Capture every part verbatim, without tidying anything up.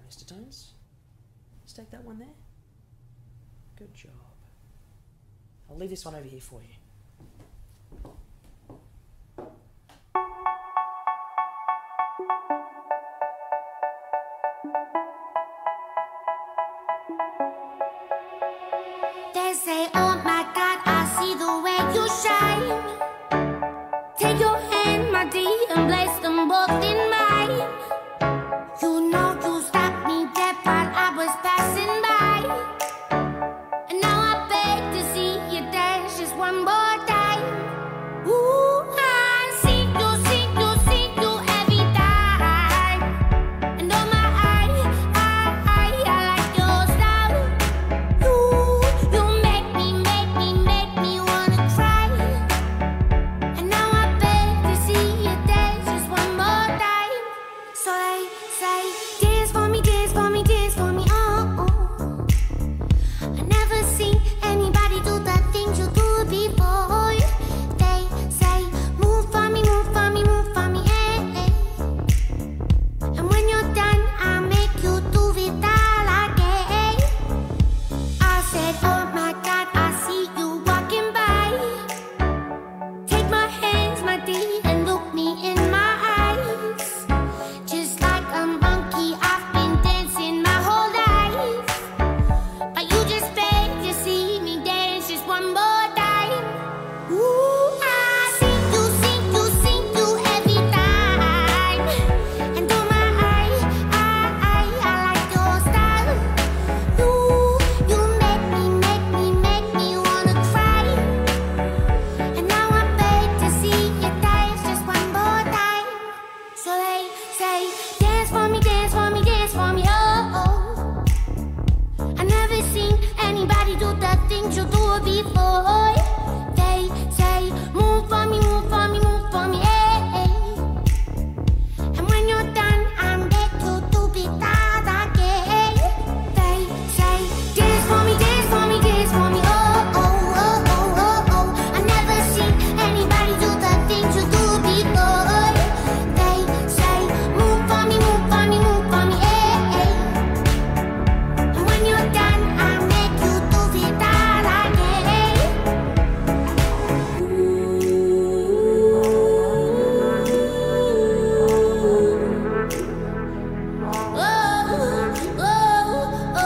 Mister Tones, stake that one there. Good job. I'll leave this one over here for you. They say, oh my God, I see the way you shine. Take your hand, my dear, and place them both in mine. You know you stopped me dead while I was passing by. And now I beg to see you dance just one more time. Ooh, I see you, see you, see you every time. And oh my, I, I, I, I like your style. You, you make me, make me, make me wanna cry. And now I beg to see you dance just one more time. So they say, dance for me, dance for me, dance for me, oh, oh. I never seen anybody do the things you do before. They say, move for me, move for me, move for me, eh, eh. And when you're done, I'll make you do it all again. I said, oh my God, I see you walking by. Take my hands, my dear, and look me in my eyes. Just like a monkey, I've been dancing my whole life. But you just beg to see me dance just one more time. Ooh, I see you, see you, see you every time. And oh my, I, I, I, I like your style. You, you make me, make me, make me wanna cry. And now I beg to see you dance just one more time. So they say, dance for me, dance for me, dance for me, oh, oh. I never seen anybody do the things you do before. They say, move for me, move for me, move for me, eh, eh. And when you're done, I'll make you do it all again. They say, dance for me, dance for me, dance for me, oh, oh, oh, oh, oh, oh. I never seen anybody do the things you do before. They say, move for me, move for me, move for me, eh, eh. And when you're done, I'll make you do it all again. Oh, oh, oh,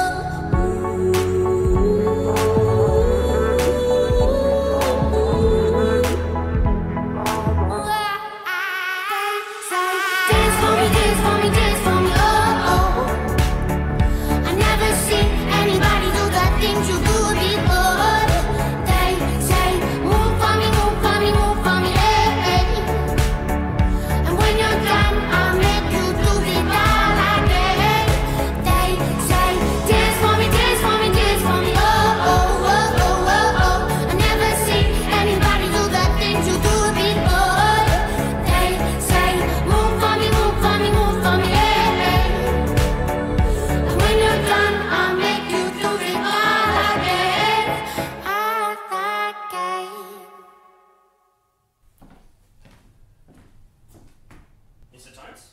dance for me, dance for me, dance for me, oh, oh. I never seen anybody do the things you do before. They say, move for me, move for me, move for me, eh, eh. And when you're done, I'll make you do it all again. They say, dance for me, dance for me, dance for me, oh, oh, oh, oh, oh, oh. I never seen anybody do the things you do before. They say, move for me, move for me, move for me, eh, eh. And when you're done, I'll make you do it all again, all again. Mister Tones?